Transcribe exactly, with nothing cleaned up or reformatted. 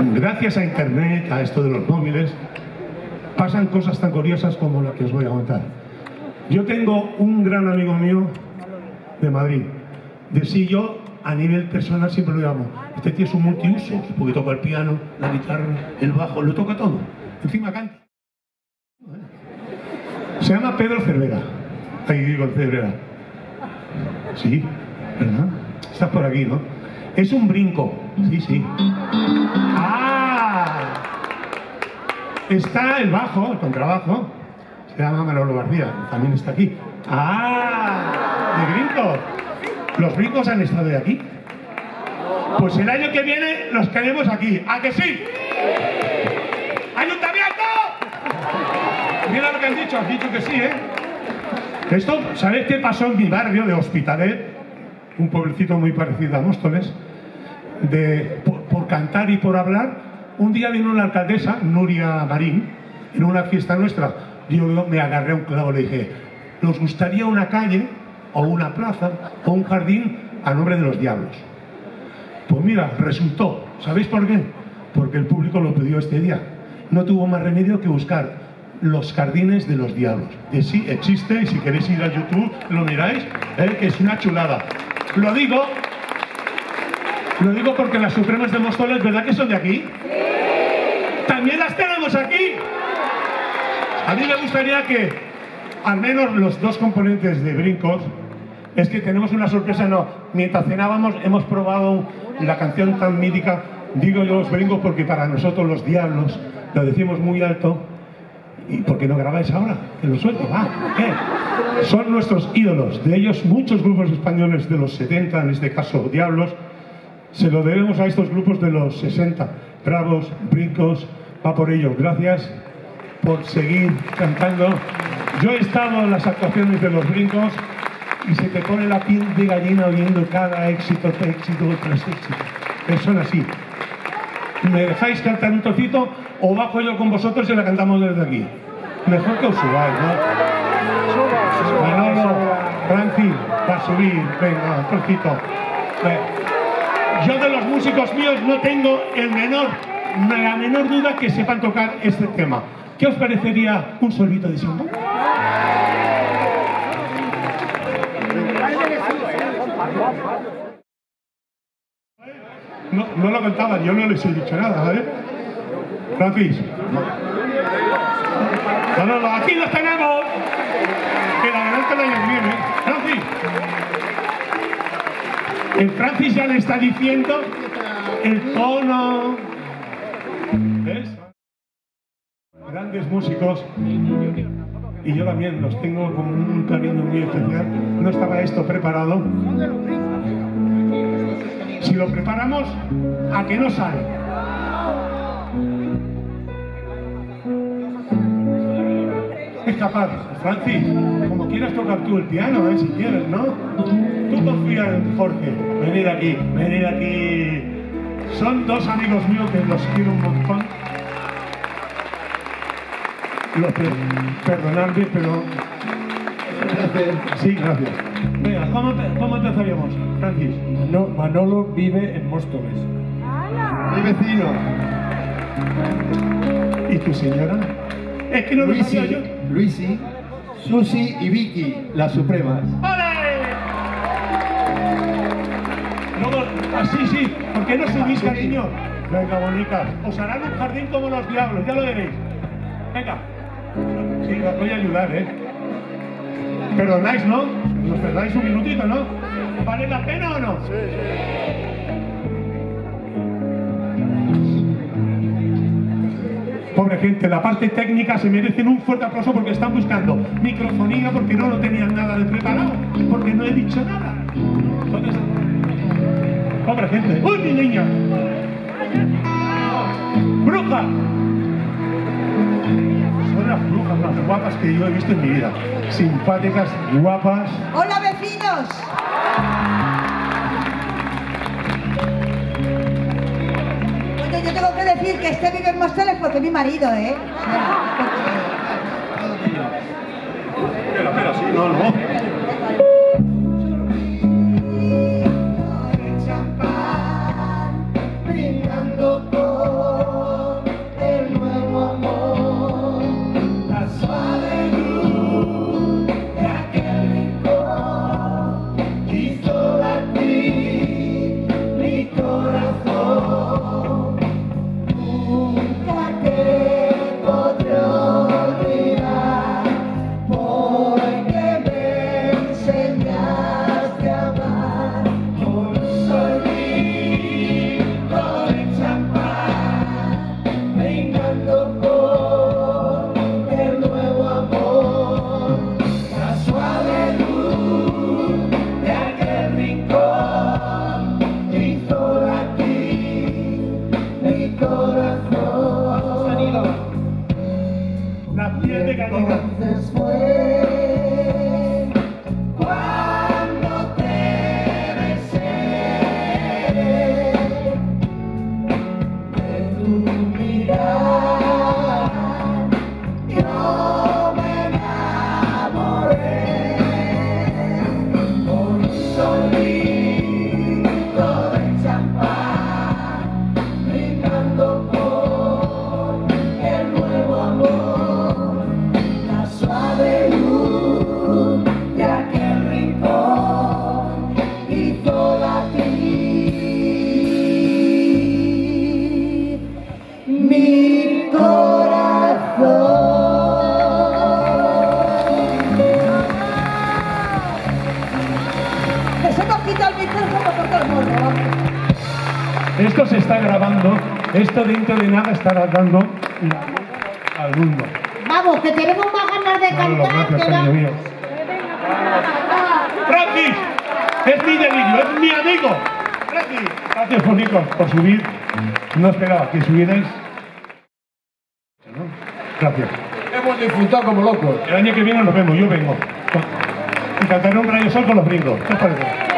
gracias a internet, a esto de los móviles, pasan cosas tan curiosas como la que os voy a contar. Yo tengo un gran amigo mío de Madrid. De sí, yo a nivel personal siempre lo llamo: este tío es un multiuso, porque toca el piano, la guitarra, el bajo, lo toca todo. Encima canta. Se llama Pedro Cervera. Ahí digo Cervera. Sí, ¿verdad? Estás por aquí, ¿no? Es un brinco. Sí, sí. ¡Ah! Está el bajo, el contrabajo. Se llama Manolo García. También está aquí. ¡Ah! De brinco. Los brincos han estado de aquí. Pues el año que viene los queremos aquí. ¿A que sí? ¡Ayuntamiento! Mira lo que han dicho, has dicho que sí, ¿eh? Esto, ¿sabéis qué pasó en mi barrio de Hospitalet? Un pueblecito muy parecido a Móstoles. De, por, por cantar y por hablar, un día vino una alcaldesa, Nuria Marín, en una fiesta nuestra. Yo me agarré a un clavo y le dije: ¿nos gustaría una calle, o una plaza, o un jardín a nombre de los diablos? Pues mira, resultó. ¿Sabéis por qué? Porque el público lo pidió este día. No tuvo más remedio que buscar los jardines de los diablos. Que sí, existe, y si queréis ir a YouTube lo miráis, ¿eh? Que es una chulada. Lo digo, lo digo porque las Supremas de Móstoles, ¿verdad que son de aquí? También las tenemos aquí. A mí me gustaría que al menos los dos componentes de Brincos, es que tenemos una sorpresa. No, mientras cenábamos hemos probado la canción tan mítica. Digo yo los Brincos porque para nosotros los diablos lo decimos muy alto. ¿Y por qué no grabáis ahora? Que lo suelto, va. ¿Qué? Son nuestros ídolos. De ellos muchos grupos españoles de los setenta, en este caso Diablos, se lo debemos a estos grupos de los sesenta. Bravos, Brincos, va por ellos. Gracias por seguir cantando. Yo he estado en las actuaciones de los Brincos y se te pone la piel de gallina oyendo cada éxito, éxito tras éxito. Que son así. ¿Me dejáis cantar un trocito o bajo yo con vosotros y la cantamos desde aquí? Mejor que os subáis, ¿no? Manolo, Francis, va a subir, venga, un trocito. Yo de los músicos míos no tengo el menor, la menor duda que sepan tocar este tema. ¿Qué os parecería un sorbito de samba? No, no lo cantaban, yo no les he dicho nada, ¿vale? Francis. No, no, no, aquí los tenemos. Que la adelante el año que viene. Francis. El Francis ya le está diciendo el tono. ¿Ves? Grandes músicos. Y yo también los tengo con un cariño muy especial. No estaba esto preparado. Si lo preparamos, ¿a qué no sale? Es capaz, Francis, como quieras tocar tú el piano, ¿eh? Si quieres, ¿no? Tú confía en Jorge. Venid aquí, venid aquí. Son dos amigos míos que los quiero un montón. Los per perdonadme, pero... Sí, gracias. Venga, ¿cómo, cómo empezaríamos, Francis? No, Manolo vive en Móstoles. Mi vecino. ¿Y tu señora? Es que no lo sabía yo. Luisi, Susi y Vicky, las Supremas. ¡Ole! Luego, así sí, ¿por qué no subís, cariño? Venga, bonitas. Os harán un jardín como los diablos, ya lo veréis. Venga. Sí, os voy a ayudar, ¿eh? Perdonáis, ¿no? Nos perdáis un minutito, ¿no? ¿Vale la pena o no? Sí. Pobre gente, la parte técnica se merecen un fuerte aplauso porque están buscando microfonía, porque no lo tenían nada de preparado, porque no he dicho nada. Entonces, pobre gente. ¡Uy, mi niña! ¡Bruja! Son las brujas más guapas que yo he visto en mi vida. Simpáticas, guapas. ¡Hola, vecinos! Bueno, yo tengo que decir que este vive en Móstoles porque es mi marido, ¿eh? Espera, espera, sí, no, no. Champán, brindando por Esto se está grabando, esto dentro de nada estará dando la- al mundo. Vamos, que tenemos más ganas de Manolo, cantar gracias, que cariño no. mío. ¡Francis! Es mi delirio, es mi amigo. ¡Francis! Gracias, Fonico, por subir. No esperaba que subierais. Gracias. Hemos disfrutado como locos. El año que viene nos vemos, yo vengo. Y cantaré un rayo sol con los gringos. ¿Qué os parece?